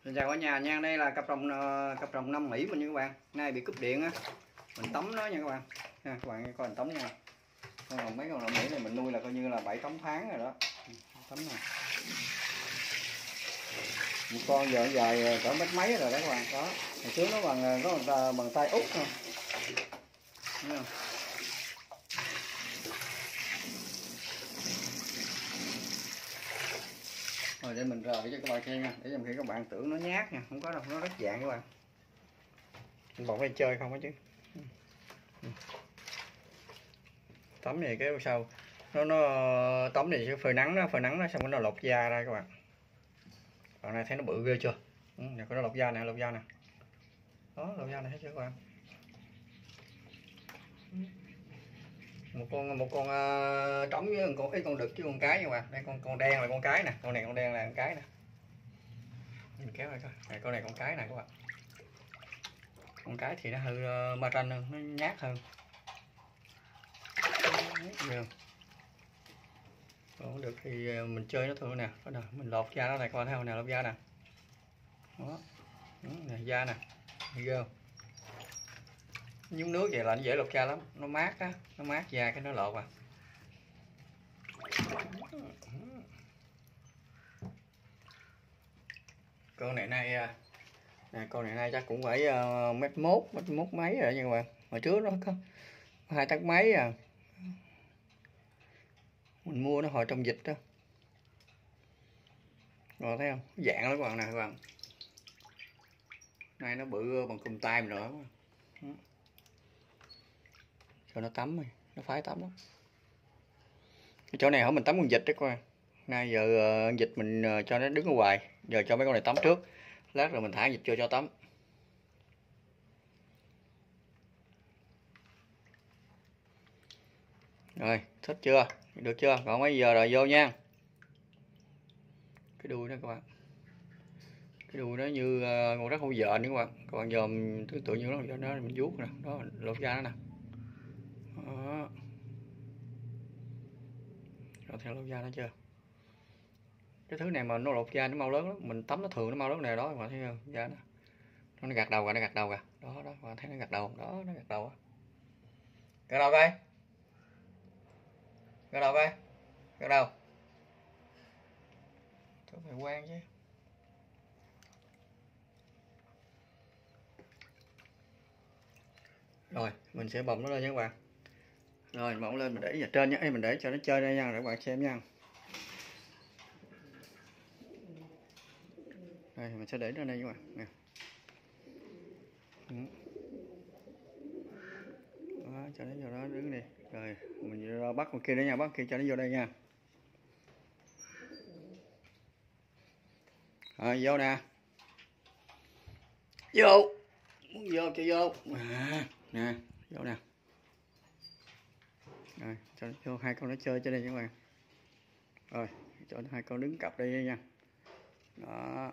Xin chào cả nhà nha, đây là cặp rồng 5 Mỹ mình nha các bạn. Nay bị cúp điện á, mình tắm nó nha các bạn. Ha, các bạn coi mình tắm nha. Mấy con rồng Mỹ này mình nuôi là coi như là 7-8 tháng rồi đó. Tắm nè. Một con giờ dài cỡ mét mấy rồi đó các bạn. Đó. Hồi trước nó bằng tay út thôi. Thấy không? Rồi để mình rời cho các bạn xem nha, để trong khi các bạn tưởng nó nhát nha, không có đâu, nó rất dạng các bạn. Mình bọc đây chơi không có chứ. Tắm này cái sau nó tắm này sẽ phơi nắng nó xong nó lột da ra các bạn. Bạn này thấy nó bự ghê chưa? Nè, có nó lột da nè, lột da nè. Đó, lột da này thấy chưa các bạn? Một con trống với con đực với con cái nha các bạn. Đây con đen là con cái nè, con này con đen là con cái nè. Mình kéo ra coi. Này, con này con cái nè các bạn. Con cái thì nó hơi ma tranh hơn, nó nhát hơn. Được. Còn được thì mình chơi nó thôi nè, mình lột da nó này, coi thấy không nè, lột da nè. Đó. Nè, da nè. Ghê không? Nhúng nước vậy là nó dễ lột da lắm, nó mát á, nó mát da cái nó lột à. Con này nay nè, con này nay chắc cũng phải mét mốt mấy rồi nha các bạn. Hồi trước nó có 2 tấc mấy à. Mình mua nó hồi trong dịch đó. Rồi thấy không? Dạng lắm các bạn nè các bạn. Nay nó bự bằng cùm tay mình nữa. Cho nó tắm rồi, nó phái tắm lắm. Cái chỗ này hỏi mình tắm con vịt đấy coi. Nay giờ vịt mình cho nó đứng ở ngoài, giờ cho mấy con này tắm trước. Lát rồi mình thả vịt cho tắm. Rồi, thích chưa? Được chưa? Còn mấy giờ rồi vô nha. Cái đuôi đó các bạn. Cái đuôi nó như con rắn hổ vợ nữa các bạn. Các bạn dòm tưởng tượng như nó mình vuốt nè, đó lột da nó nè. Đó. Rồi theo lột da nó chưa? Cái thứ này mà nó lột da nó mau lớn lắm, mình tắm nó thường nó mau lớn này đó, các bạn thấy không? Da nó gạt đầu kìa, nó gạt đầu kìa. Đó đó, các bạn thấy nó gạt đầu, đó nó gạt đầu á. Gạt đầu coi. Gạt đầu coi. Gạt đầu. Tôi phải quen chứ. Rồi, mình sẽ bồng nó lên nha các bạn. Rồi, bồng lên mình để ở trên nhé, mình để cho nó chơi đây nha, để các bạn xem nha. Đây, mình sẽ để nó đây các bạn nè. Đó, cho nó vô đó đứng đi. Rồi, mình bắt con kia đấy nha, bắt con kia cho nó vô đây nha. Rồi, vô nè. Vô. Muốn vô cho vô. Nè, vô nè. Rồi, cho nó vô hai con nó chơi cho đây các bạn. Rồi, cho hai con đứng cặp đây nha. Đó.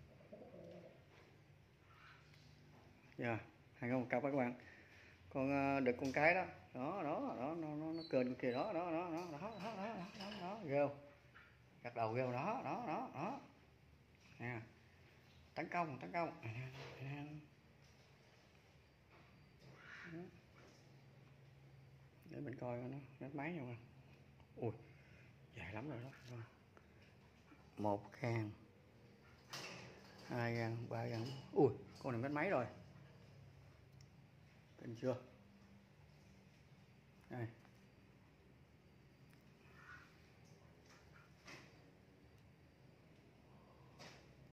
Giờ, hai con một cặp đó các bạn. Con đực con cái đó. Đó, nó kênh con kia đó, đó, ghê không? Gật đầu ghê đó, đó. Nè. Tấn công. Để mình coi nó mét máy nha. Ui, dài lắm rồi đó. 1 gan, 2 gan, 3 gan. Ui, con này mét máy rồi. Kinh chưa?